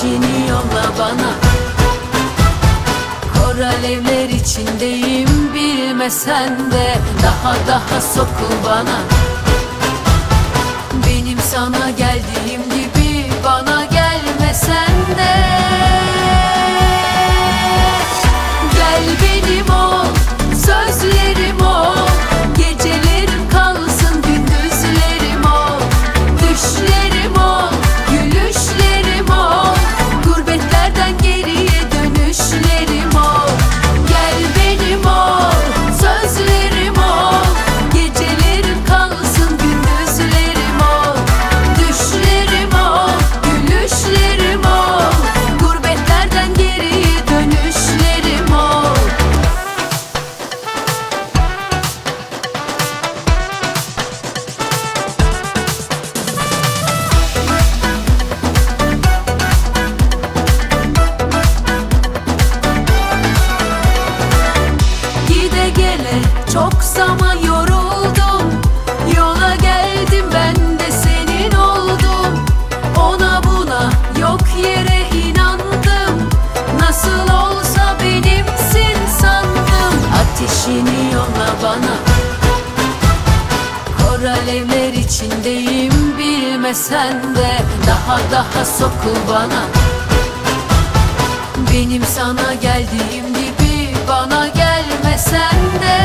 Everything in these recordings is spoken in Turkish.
Ateşini yolla bana. Kor alevler içindeyim, bilmesen de daha sokul bana. Benim sana geldiğim gibi bana gelmesen de. Gel benim ol, sözlerim ol, gecelerim kalsın gündüzlerim ol. Düşlerim ol, gülüşlerim ol, gurbetlerden geriye dönüşlerim ol. Gel benim ol, sözlerim ol, gecelerim kalsın gündüzlerim ol. Düşlerim ol, gülüşlerim ol, gurbetlerden geriye dönüşlerim ol. Gide gele çok zaman yoruldum, yola geldim ben de senin oldum. Ona buna yok yere inandım, nasıl olsa benimsin sandım. Ateşini yolla bana. Kor alevler içindeyim, bilmesen de daha sokul bana. Benim sana geldiğim gibi bana gelmesen de.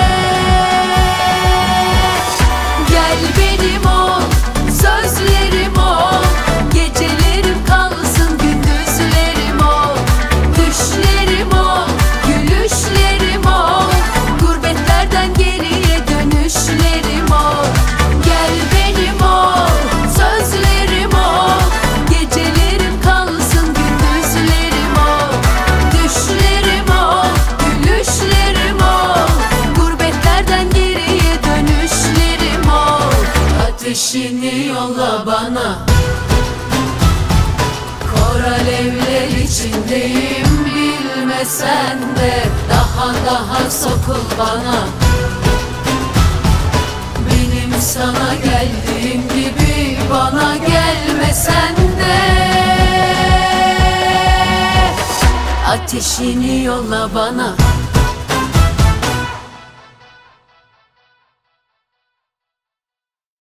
Gel benim ol, sözlerim ol, gecelerim kalsın gündüzlerim ol. Düşlerim ol, gülüşlerim ol, gurbetlerden geriye dönüşlerim ol. Gel benim ol, sözlerim ol, gecelerim kalsın gündüzlerim ol. Düşlerim ol, gülüşlerim ol, gurbetlerden geriye dönüşlerim ol. Ateşini yolla bana. Kor alevler içindeyim, bilmesen de daha sokul bana. Benim sana geldiğim gibi bana gelmesen de. Ateşini yolla bana.